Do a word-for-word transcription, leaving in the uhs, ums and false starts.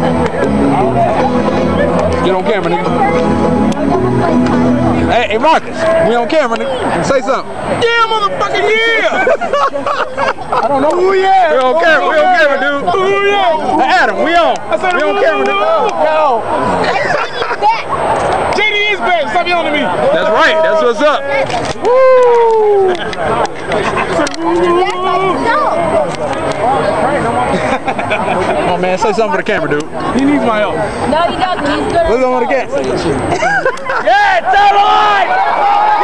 Get on camera, nigga. Hey, hey, Marcus, we on camera, nigga. Say something. Yeah, motherfucker, yeah! I don't know. Ooh, yeah. We on camera, we on camera, dude. Ooh, yeah. Hey, Adam, we on. I said, we on camera, dude. Yo. J D is back. Stop yelling at me. That's right. That's what's up. Come on, man. Say something for the camera, dude. He needs my help. No, he doesn't. He's good. Look on the gas. Yeah, tell the line!